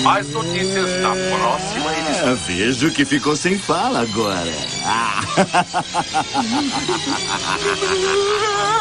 principais notícias da próxima edição. Vejo que ficou sem fala agora.